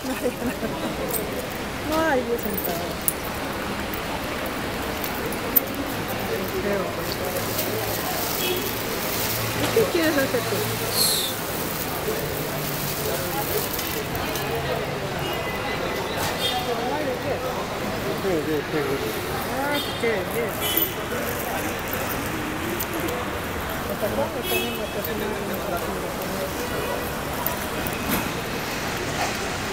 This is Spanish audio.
No hay bus sentado. Creo. ¿Y qué quieres hacer tú? Ah, qué bien. Hasta cuándo tenemos que hacer una